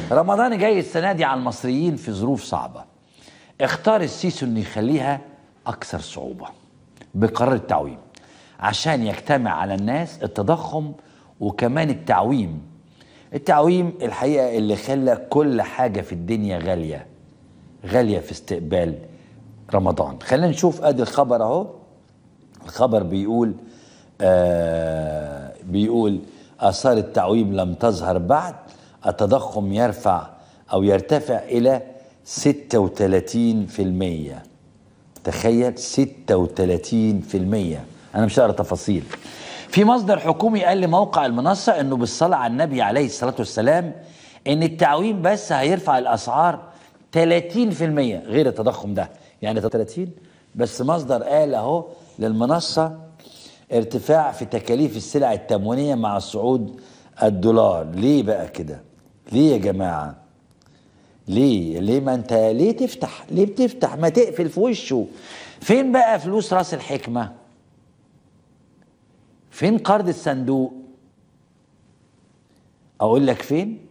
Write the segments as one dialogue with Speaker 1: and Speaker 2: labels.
Speaker 1: رمضان جاي السنة دي على المصريين في ظروف صعبة. اختار السيسي انه يخليها اكثر صعوبة بقرار التعويم عشان يجتمع على الناس التضخم وكمان التعويم الحقيقة اللي خلى كل حاجة في الدنيا غالية في استقبال رمضان. خلينا نشوف ادي الخبر اهو. الخبر بيقول آثار التعويم لم تظهر بعد، التضخم يرتفع إلى 36%. تخيل 36%. أنا مش هقرا تفاصيل. في مصدر حكومي قال لموقع المنصة إنه بالصلاة على النبي عليه الصلاة والسلام إن التعويم بس هيرفع الأسعار 30% غير التضخم ده، يعني 30. بس مصدر قال أهو للمنصة ارتفاع في تكاليف السلع التموينية مع صعود الدولار. ليه بقى كده؟ ليه يا جماعة؟ ليه ما انت ليه بتفتح ما تقفل في وشه؟ فين بقى فلوس راس الحكمة؟ فين قرض الصندوق؟ اقول لك فين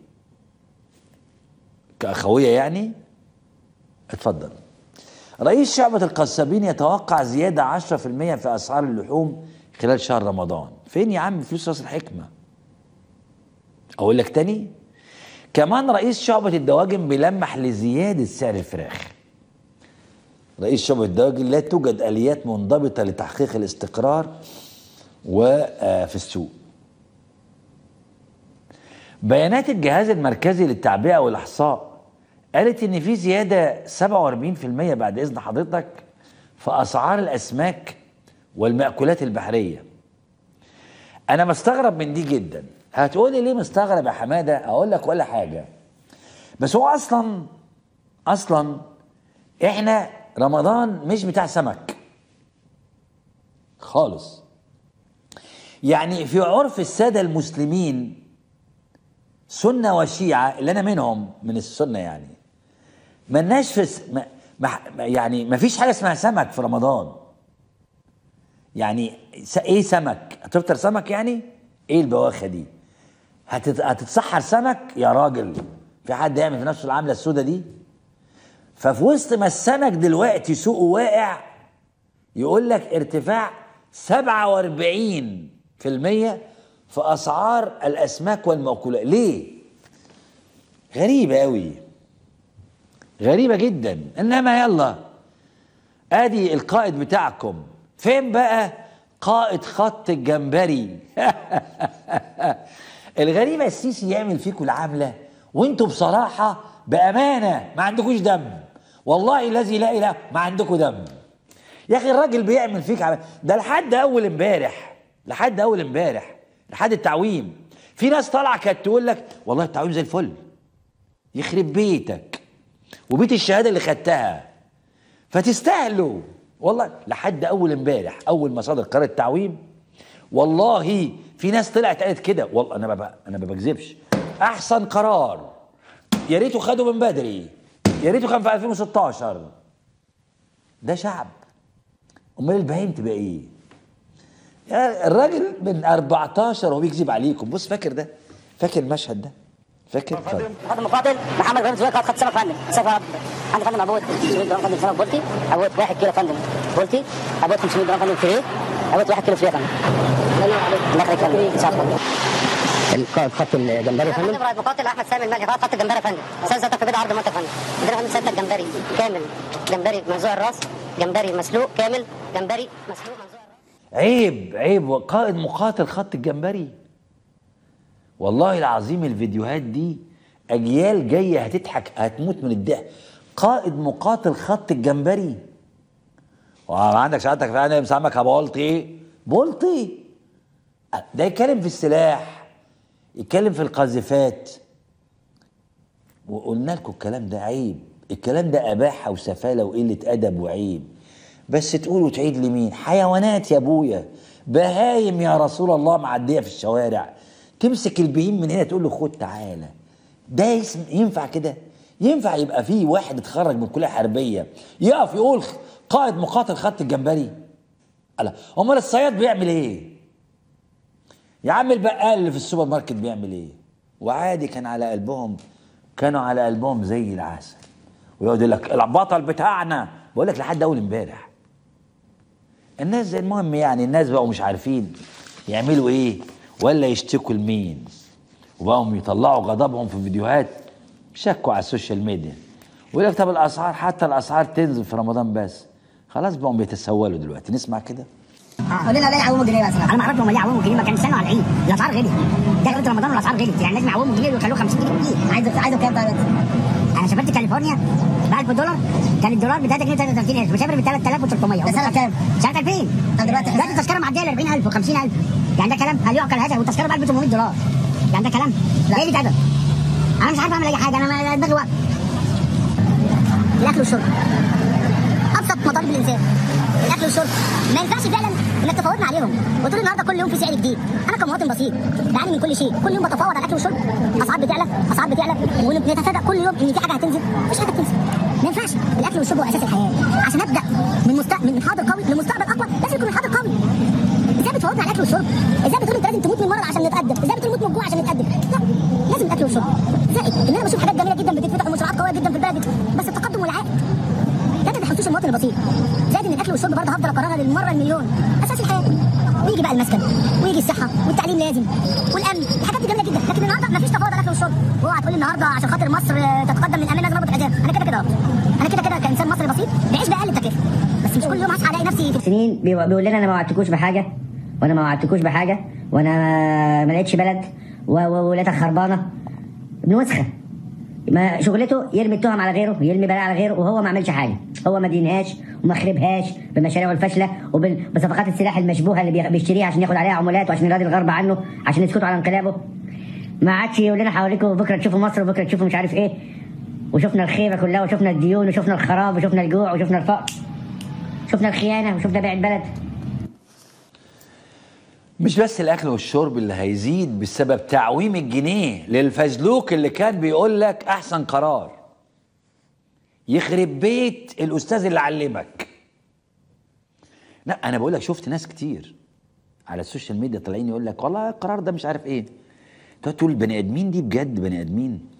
Speaker 1: كأخوية يعني. اتفضل. رئيس شعبة القصابين يتوقع زيادة 10% في أسعار اللحوم خلال شهر رمضان. فين يا عم فلوس راس الحكمة؟ أقول لك تاني. كمان رئيس شعبة الدواجن بيلمح لزيادة سعر الفراخ. رئيس شعبة الدواجن لا توجد آليات منضبطة لتحقيق الاستقرار وفي السوق. بيانات الجهاز المركزي للتعبئة والإحصاء قالت إن في زيادة 47% بعد إذن حضرتك في أسعار الأسماك والمأكولات البحرية. أنا مستغرب من دي جدا. هتقولي ليه مستغرب يا حمادة؟ أقول لك ولا حاجة. بس هو أصلا إحنا رمضان مش بتاع سمك خالص. يعني في عرف السادة المسلمين سنة وشيعة اللي أنا منهم من السنة، يعني ملناش في يعني ما فيش حاجة اسمها سمك في رمضان. يعني ايه سمك؟ هتفطر سمك يعني؟ ايه البواخة دي؟ هتتسحر سمك يا راجل؟ في حد يعمل في نفسه العملة السوداء دي؟ ففي وسط ما السمك دلوقتي سوقه واقع يقول لك ارتفاع 47% في أسعار الأسماك والمأكولات. ليه؟ غريبة قوي، غريبة جدا. إنما يلا ادي القائد بتاعكم. فين بقى قائد خط الجمبري؟ الغريبة السيسي يعمل فيكم العاملة وانتوا بصراحة بأمانة ما عندكوش دم. والله الذي لا إله ما عندكم دم يا أخي. الراجل بيعمل فيك ده لحد أول امبارح لحد التعويم في ناس طالعة كانت تقول لك والله التعويم زي الفل، يخرب بيتك وبيت الشهادة اللي خدتها فتستاهلوا. والله لحد اول امبارح اول ما صدر قرار التعويم والله في ناس طلعت قالت كده. والله انا ما بكذبش. احسن قرار، يا ريته خده من بدري، يا ريته كان في 2016. ده شعب. امال البهايم تبقى ايه؟ يا الراجل من 14 وهو بيكذب عليكم. بص فاكر المشهد ده؟ فاكر؟
Speaker 2: خد المقاتل محمد ابراهيم زويل خد سمك فندم. سمك عندي فندم ابوت 500 جرام فندم سمك بولتي، ابوت 1 كيلو فندم بولتي، ابوت 500 جرام فندم فريه، ابوت 1 كيلو فريه فندم. الله يخليك فندم. ان شاء الله. القائد خط الجمبري فندم. المقاتل احمد سامي الملكي قائد خط الجمبري فندم. سلسله في بيض عرض منتج فندم. عندنا فندم سلسله جمبري كامل، جمبري منزوع الراس، جمبري مسلوق كامل، جمبري مسلوق منزوع الراس.
Speaker 1: عيب قائد مقاتل خط الجمبري. والله العظيم الفيديوهات دي اجيال جايه هتضحك هتموت من الضحك. قائد مقاتل خط الجمبري وعندك سعادتك فعلا مسامك بولتي ده يتكلم في السلاح، يتكلم في القاذفات. وقلنا لكم الكلام ده عيب، الكلام ده اباحه وسفاله وقله ادب وعيب. بس تقول وتعيد لمين؟ حيوانات يا ابويا، بهايم يا رسول الله معديه في الشوارع. تمسك البهيم من هنا تقول له خد تعالى. ده اسم ينفع كده؟ ينفع يبقى فيه واحد اتخرج من كليه حربيه يقف يقول قائد مقاتل خط الجمبري؟ لا امال الصياد بيعمل ايه؟ يا عم البقال اللي في السوبر ماركت بيعمل ايه؟ وعادي كان على قلبهم كانوا على قلبهم زي العسل، ويقعد يقول لك البطل بتاعنا. بقول لك لحد اول امبارح الناس المهم يعني الناس بقوا مش عارفين يعملوا ايه ولا يشتكوا لمين، وبقوا يطلعوا غضبهم في فيديوهات، شكوا على السوشيال ميديا ويقول لك طب الاسعار، حتى الاسعار تنزل في رمضان بس. خلاص بقوا بيتسولوا دلوقتي. نسمع كده.
Speaker 2: قول لنا ليه يعوموا جنيه مثلا؟ انا ما اعرفش هم ليه يعوموا جنيه، ما كانوا يستنوا على العيد. الاسعار غليت، دخلت رمضان والاسعار غليت، يعني لازم يعوموا جنيه ويخلوه 50 جنيه. عايزه كام طيب؟ انا سافرت كاليفورنيا ب 1000 دولار، كان الدولار ب 3 جنيه 33000، بسافر ب 3300. ده سنه كام؟ سنه 2000. طب دلوقتي التذكره معديه ل 40000 و 50000. يعني ده كلام؟ هل يعقل هذا؟ والتذكره ب 1800 دولار. يعني ده كلام؟ ايه اللي اتقدم؟ انا مش عارف اعمل اي حاجه، انا دماغي واقفه. الاكل والشرب ابسط مطالب الانسان، الاكل والشرب ما ينفعش فعلا انك تفاوضنا عليهم وتقول النهارده كل يوم في سعر جديد. انا كمواطن بسيط بعاني من كل شيء، كل يوم بتفاوض على الاكل والشرب، اسعار بتعلى اسعار بتعلى، ونتفاجئ كل يوم ان في حاجه هتنزل، مفيش حاجه بتنزل. ما ينفعش. الاكل والشرب هو اساس الحياه. عشان ابدا من حاضر قوي لمستقبل اقوى لازم يكون الحاضر قوي. ازاي بتفاوضنا على الاكل والشرب؟ ازاي بتقول انت لازم تموت من المرض عشان نتقدم؟ ازاي بتقول موت من الجوع عشان نتقدم؟ لا، لازم الاكل والشرب. زائد ان انا بشوف حاجات جميله جدا بتتفتح ومشروعات قويه جدا في البلد، بس التقدم والعائد ده ما بيحسوش المواطن البسيط. زائد ان الاكل والشرب برضه هفضل اكررها للمره المليون، اساس الحياه. ويجي بقى المسكن ويجي الصحه والتعليم لازم والامن، الحاجات دي جميله جدا، لكن النهارده مفيش تفاوض على الاكل والشرب. اوعى تقول لي النهارده عشان خاطر مصر تتقدم للامن لازم اربط الحزام. انا كده كانسان مصري بسيط بعيش باقل التكلفه، بس مش كل يوم هصحى الاقي نفسي في سنين بيقول لنا انا ما وعدتكوش بحاجه وانا ما وعدتكوش بحاجه وانا ما لقيتش بلد ولقيتها خربانه. ابن وسخه، ما شغلته يرمي التهم على غيره، يرمي بلاء على غيره، وهو ما عملش حاجه. هو ما دينهاش وما خربهاش بمشاريعه الفاشله وبصفقات السلاح المشبوهه اللي بيشتريها عشان ياخد عليها عمولات وعشان يراضي الغرب عنه عشان يسكتوا على انقلابه. ما عادش يقول لنا حواليكم بكره تشوفوا مصر وبكره تشوفوا مش عارف ايه، وشفنا الخيبه كلها وشفنا الديون وشفنا الخراب وشفنا الجوع وشفنا الفقر، شفنا الخيانه وشفنا بيع البلد.
Speaker 1: مش بس الاكل والشرب اللي هيزيد بسبب تعويم الجنيه للفزلوك اللي كان بيقول لك احسن قرار. يخرب بيت الاستاذ اللي علمك. لا انا بقول لك شفت ناس كتير على السوشيال ميديا طالعين يقول لك والله القرار ده مش عارف ايه. تقول البني ادمين دي بجد بني ادمين؟